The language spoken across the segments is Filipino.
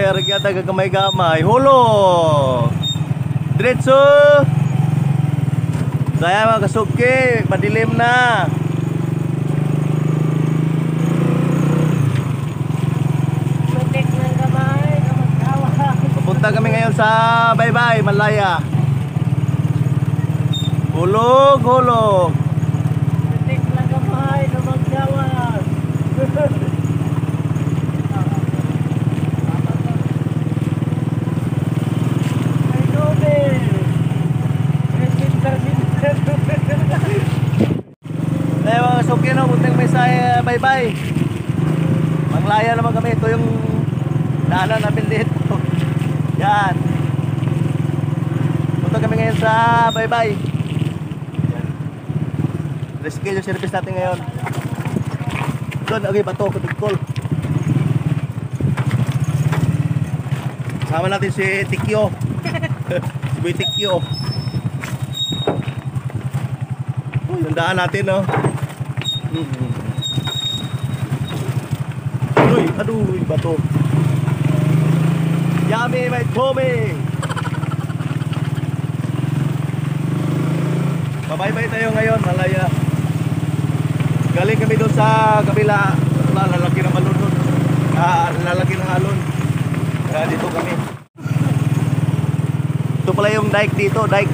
Argyata gagamay-gamay. Hulog! Diretso! Kaya mga kasuki, madilim na. Matik ng gamay, kamagkawa. Papunta kami ngayon sa Baybay, Malaya. Hulog, hulog. Matik ng gamay, kamagkawa. Ay, Nobel. Eh mga kasuki, no, punta kami sa Baybay. Malaya naman kami. Ito yung daanan namin dito. Yan. Punta kami ngayon sa Baybay. Rescue yung service natin ngayon. Doon, okay, bato, kutikol. Kasama natin si Tikyo. Si Boy Tikyo. Yung daan natin, no? Aduh, bato. Yummy, my Tommy. Bye-bye tayo ngayon, Malaya. Galing kami doon sa kabila. Lalaki ng alon doon. Lalaki ng alon. Kaya dito kami. Ito pala yung dike dito, dike.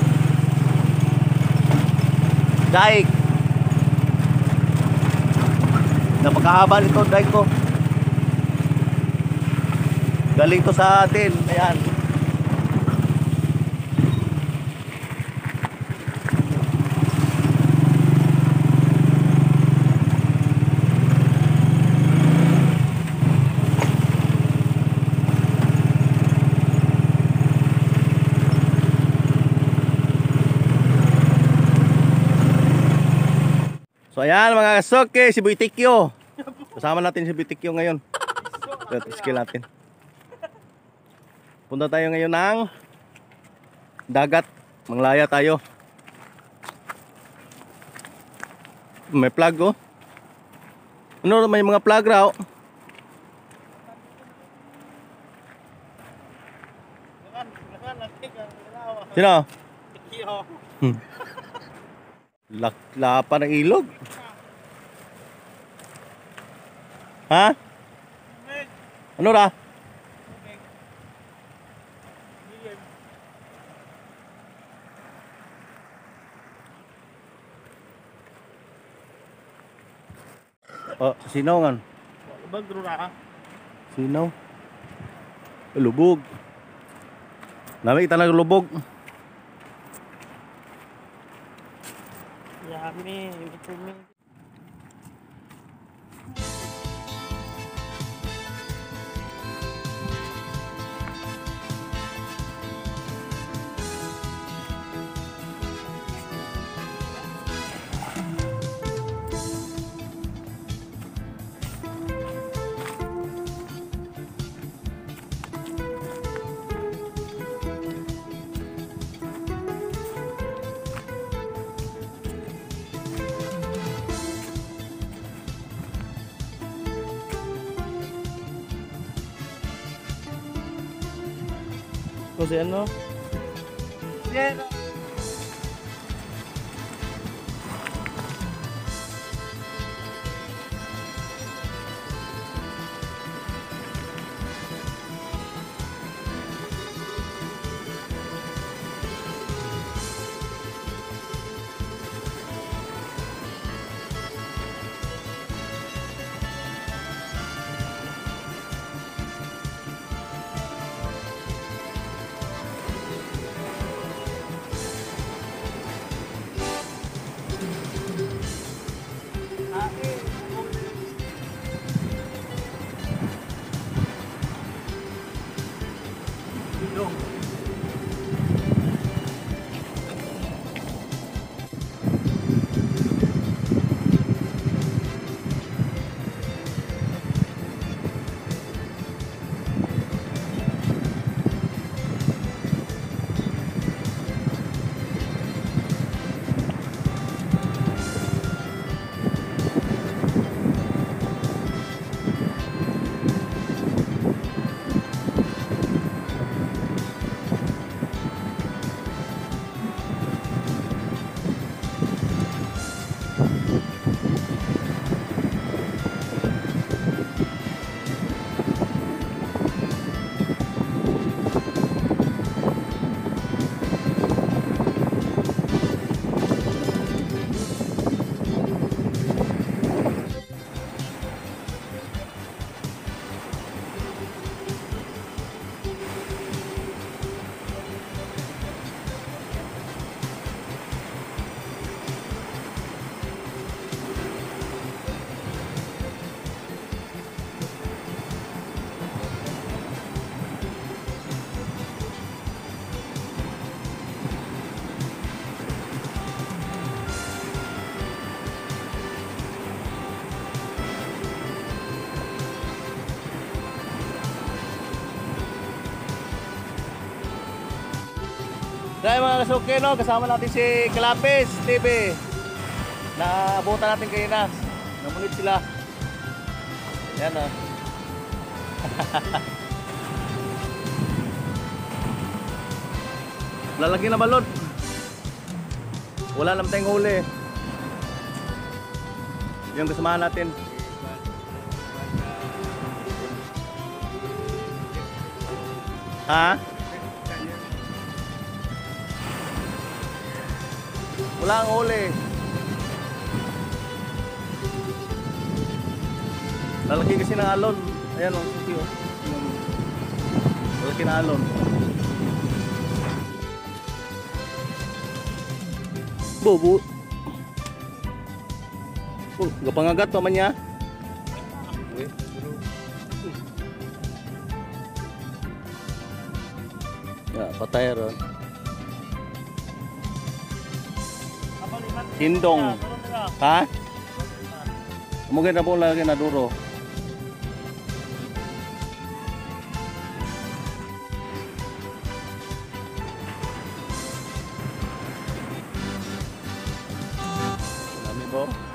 Dike. Napakahaba nito dike ko. Galing to sa atin. Ayan. So ayan mga kasuki, si Boy Tikyo. Kasama natin si Boy Tikyo ngayon. Skill natin. Punta tayo ngayon ng dagat. Manglaya tayo. May plug, oh. Ano, may mga plug raw. Sino? Tikyo. Lapa ng ilog. Ha? Ano ra? Oh, sinaw nga. Lubog ro na ka. Sinaw. Lubog. Nami tanag lubog. Yummy, vitamin. Kasi ano? Yeah. Dahil mga kasuke, no, kasama natin si Kalapis TV. Naabutan natin kayo na. Namunit sila. Yan o. Lalaki na balot. Wala naman tayong huli. Yung kasamahan natin. Ha? Wala ang huli. Lalaki kasi ng alon. Ayan o, suki o. Lalaki ng alon. Bobo. Oh, gapangagat pa man niya. Ya, patay ron. Hindong. Ha? Mungkin na po lagi na duro. Dami po.